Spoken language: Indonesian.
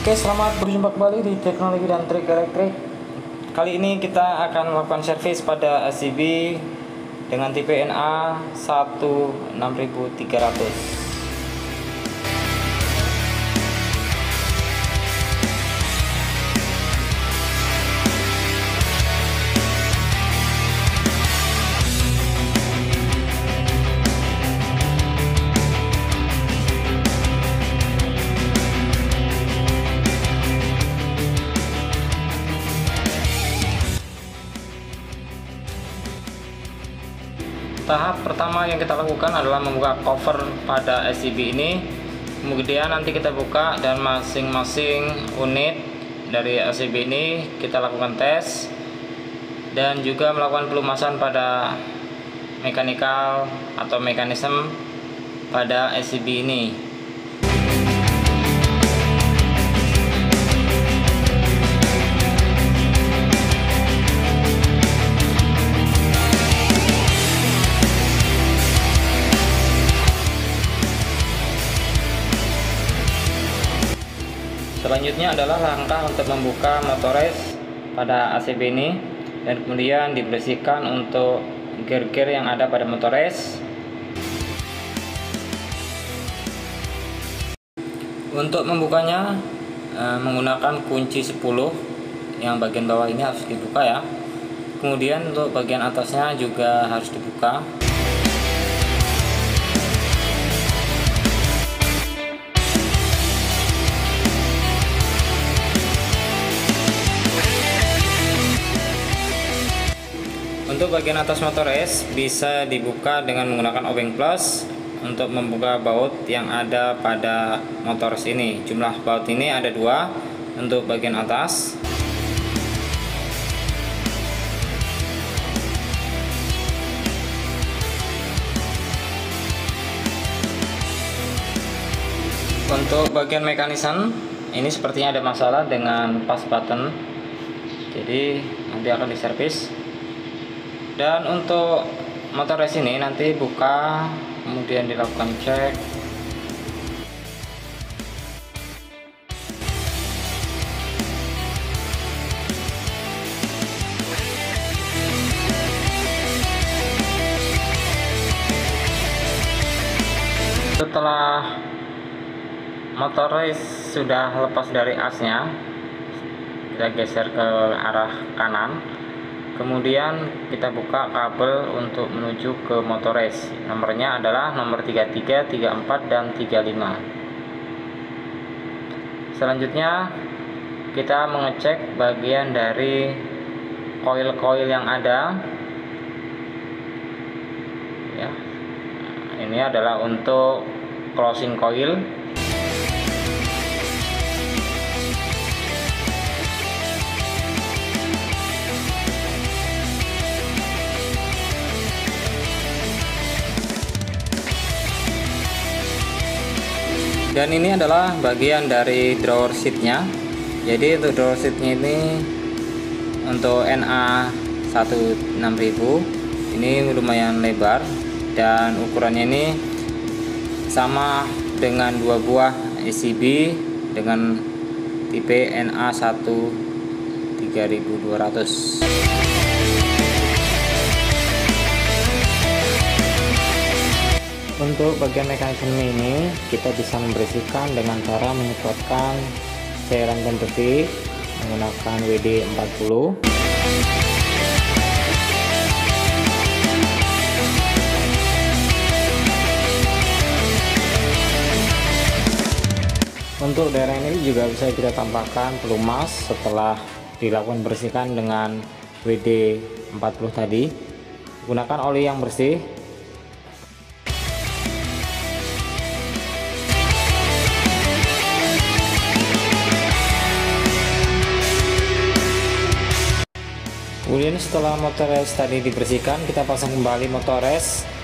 Oke, selamat berjumpa kembali di Teknologi dan Trik Elektrik. Kali ini kita akan melakukan servis pada LCB dengan tipe NA 16300. Tahap pertama yang kita lakukan adalah membuka cover pada LCB ini. Kemudian nanti kita buka dan masing-masing unit dari LCB ini kita lakukan tes dan juga melakukan pelumasan pada mekanikal atau mekanisme pada LCB ini. Selanjutnya adalah langkah untuk membuka motor race pada ACB ini dan kemudian dibersihkan untuk gear-gear yang ada pada motor race. Untuk membukanya menggunakan kunci 10, yang bagian bawah ini harus dibuka ya. Kemudian untuk bagian atasnya juga harus dibuka. Untuk bagian atas motor S bisa dibuka dengan menggunakan obeng plus untuk membuka baut yang ada pada motor S ini. Jumlah baut ini ada 2 untuk bagian atas. Untuk bagian mekanisme ini sepertinya ada masalah dengan pas button, jadi nanti akan diservis. Dan untuk motor race ini nanti buka, kemudian dilakukan cek. Setelah motor race sudah lepas dari asnya, kita geser ke arah kanan. Kemudian kita buka kabel untuk menuju ke motor race. Nomornya adalah nomor 33, 34, dan 35. Selanjutnya kita mengecek bagian dari koil-koil yang ada. Ya, ini adalah untuk closing coil. Dan ini adalah bagian dari drawer seatnya. Jadi untuk drawer seatnya ini untuk NA 16000 ini lumayan lebar dan ukurannya ini sama dengan 2 buah ECB dengan tipe NA 13200. Untuk bagian mekanisme ini kita bisa membersihkan dengan cara menyemprotkan cairan pembersih menggunakan WD 40. Untuk daerah ini juga bisa kita tambahkan pelumas setelah dilakukan bersihkan dengan WD 40 tadi. Gunakan oli yang bersih. Kemudian setelah motor race tadi dibersihkan, kita pasang kembali motor race